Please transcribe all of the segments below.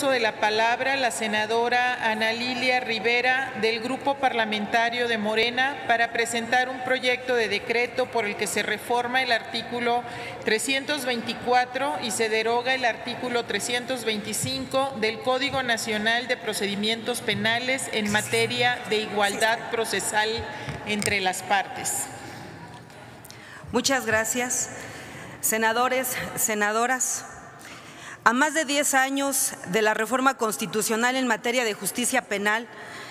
uso de la palabra la senadora Ana Lilia Rivera del Grupo Parlamentario de Morena para presentar un proyecto de decreto por el que se reforma el artículo 324 y se deroga el artículo 325 del Código Nacional de Procedimientos Penales en materia de igualdad procesal entre las partes. Muchas gracias. Senadores, senadoras, a más de 10 años de la reforma constitucional en materia de justicia penal,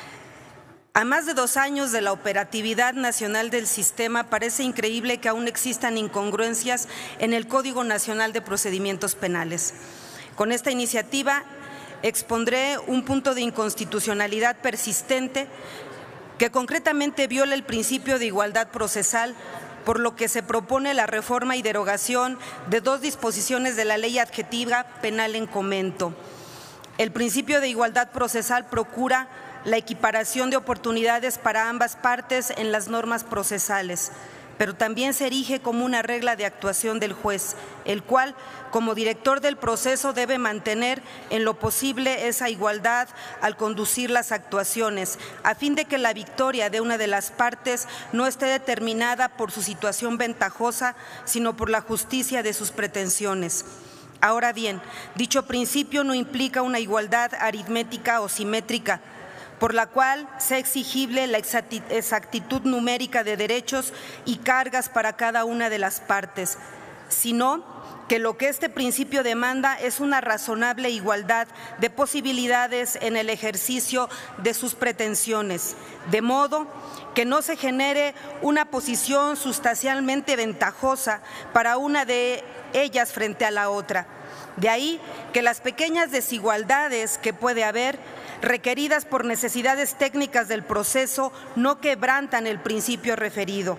a más de 2 años de la operatividad nacional del sistema, parece increíble que aún existan incongruencias en el Código Nacional de Procedimientos Penales. Con esta iniciativa expondré un punto de inconstitucionalidad persistente que concretamente viola el principio de igualdad procesal, por lo que se propone la reforma y derogación de 2 disposiciones de la Ley Adjetiva Penal en comento. El principio de igualdad procesal procura la equiparación de oportunidades para ambas partes en las normas procesales, pero también se erige como una regla de actuación del juez, el cual, como director del proceso, debe mantener en lo posible esa igualdad al conducir las actuaciones, a fin de que la victoria de una de las partes no esté determinada por su situación ventajosa, sino por la justicia de sus pretensiones. Ahora bien, dicho principio no implica una igualdad aritmética o simétrica, por la cual sea exigible la exactitud numérica de derechos y cargas para cada una de las partes, sino que lo que este principio demanda es una razonable igualdad de posibilidades en el ejercicio de sus pretensiones, de modo que no se genere una posición sustancialmente ventajosa para una de ellas frente a la otra. De ahí que las pequeñas desigualdades que puede haber, requeridas por necesidades técnicas del proceso, no quebrantan el principio referido.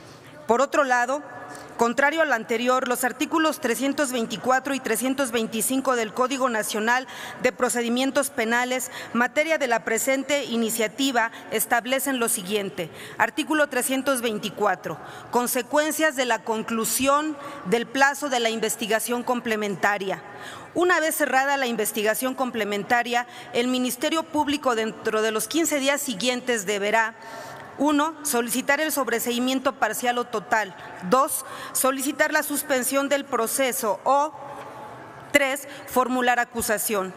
Por otro lado, contrario a lo anterior, los artículos 324 y 325 del Código Nacional de Procedimientos Penales, materia de la presente iniciativa, establecen lo siguiente. Artículo 324. Consecuencias de la conclusión del plazo de la investigación complementaria. Una vez cerrada la investigación complementaria, el Ministerio Público dentro de los 15 días siguientes deberá: 1. Solicitar el sobreseimiento parcial o total. 2. Solicitar la suspensión del proceso o 3. Formular acusación.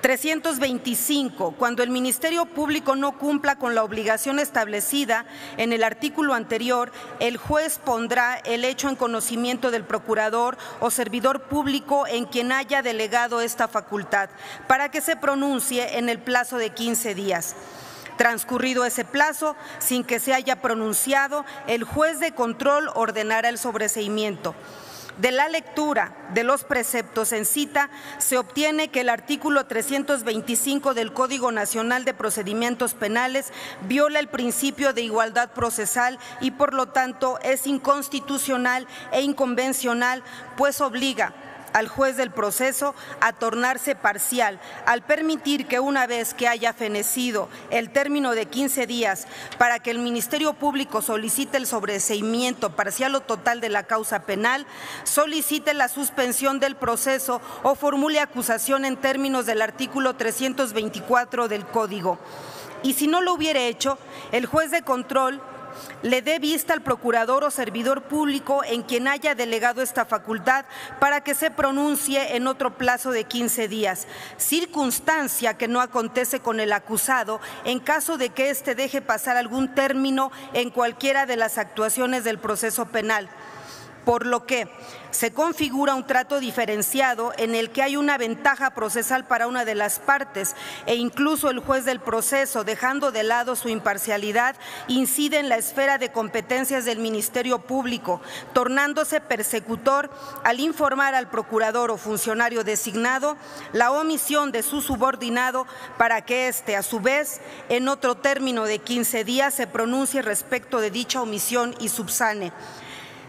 325. Cuando el Ministerio Público no cumpla con la obligación establecida en el artículo anterior, el juez pondrá el hecho en conocimiento del procurador o servidor público en quien haya delegado esta facultad, para que se pronuncie en el plazo de 15 días. Transcurrido ese plazo, sin que se haya pronunciado, el juez de control ordenará el sobreseimiento. De la lectura de los preceptos en cita, se obtiene que el artículo 325 del Código Nacional de Procedimientos Penales viola el principio de igualdad procesal y, por lo tanto, es inconstitucional e inconvencional, pues obliga al juez del proceso a tornarse parcial, al permitir que una vez que haya fenecido el término de 15 días para que el Ministerio Público solicite el sobreseimiento parcial o total de la causa penal, solicite la suspensión del proceso o formule acusación en términos del artículo 324 del Código. Y si no lo hubiere hecho, el juez de control le dé vista al procurador o servidor público en quien haya delegado esta facultad para que se pronuncie en otro plazo de 15 días, circunstancia que no acontece con el acusado en caso de que éste deje pasar algún término en cualquiera de las actuaciones del proceso penal. Por lo que se configura un trato diferenciado en el que hay una ventaja procesal para una de las partes e incluso el juez del proceso, dejando de lado su imparcialidad, incide en la esfera de competencias del Ministerio Público, tornándose persecutor al informar al procurador o funcionario designado la omisión de su subordinado para que éste, a su vez, en otro término de 15 días se pronuncie respecto de dicha omisión y subsane.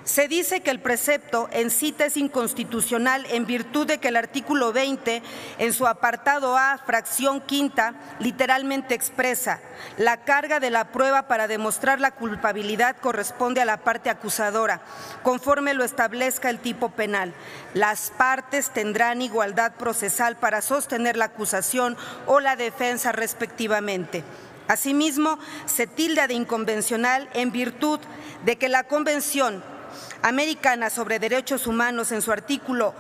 Se dice que el precepto en cita es inconstitucional en virtud de que el artículo 20, en su apartado A, fracción quinta, literalmente expresa: la carga de la prueba para demostrar la culpabilidad corresponde a la parte acusadora, conforme lo establezca el tipo penal. Las partes tendrán igualdad procesal para sostener la acusación o la defensa respectivamente. Asimismo, se tilda de inconvencional en virtud de que la Convención Americana sobre Derechos Humanos, en su artículo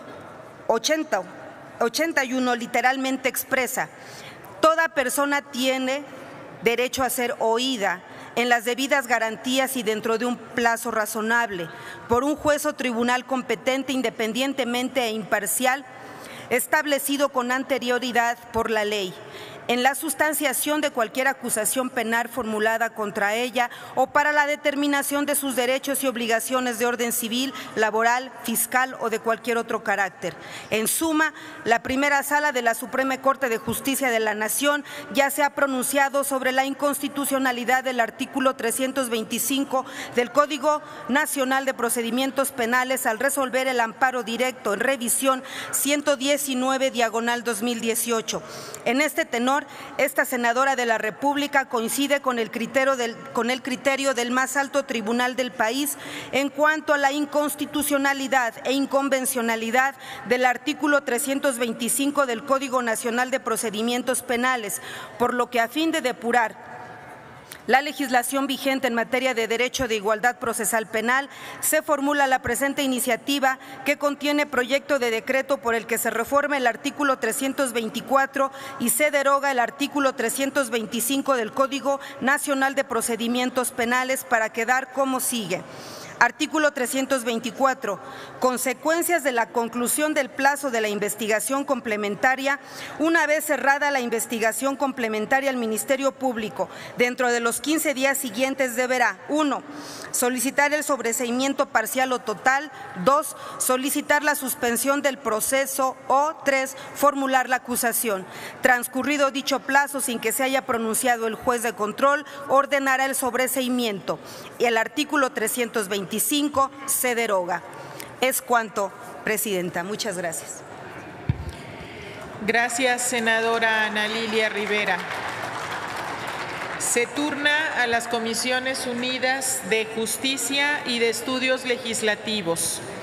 81, literalmente expresa: toda persona tiene derecho a ser oída en las debidas garantías y dentro de un plazo razonable por un juez o tribunal competente, independientemente e imparcial, establecido con anterioridad por la ley, en la sustanciación de cualquier acusación penal formulada contra ella o para la determinación de sus derechos y obligaciones de orden civil, laboral, fiscal o de cualquier otro carácter. En suma, la primera sala de la Suprema Corte de Justicia de la Nación ya se ha pronunciado sobre la inconstitucionalidad del artículo 325 del Código Nacional de Procedimientos Penales al resolver el amparo directo en revisión 119/2018. En este tenor, esta senadora de la República coincide con el criterio del más alto tribunal del país en cuanto a la inconstitucionalidad e inconvencionalidad del artículo 325 del Código Nacional de Procedimientos Penales, por lo que, a fin de depurar la legislación vigente en materia de derecho de igualdad procesal penal, se formula la presente iniciativa, que contiene proyecto de decreto por el que se reforma el artículo 324 y se deroga el artículo 325 del Código Nacional de Procedimientos Penales, para quedar como sigue. Artículo 324. Consecuencias de la conclusión del plazo de la investigación complementaria. Una vez cerrada la investigación complementaria, el Ministerio Público, dentro de los 15 días siguientes, deberá: 1. Solicitar el sobreseimiento parcial o total. 2. Solicitar la suspensión del proceso. O 3. Formular la acusación. Transcurrido dicho plazo, sin que se haya pronunciado el juez de control, ordenará el sobreseimiento. Y el artículo 325 se deroga. Es cuanto, Presidenta. Muchas gracias. Gracias, senadora Ana Lilia Rivera. Se turna a las Comisiones Unidas de Justicia y de Estudios Legislativos.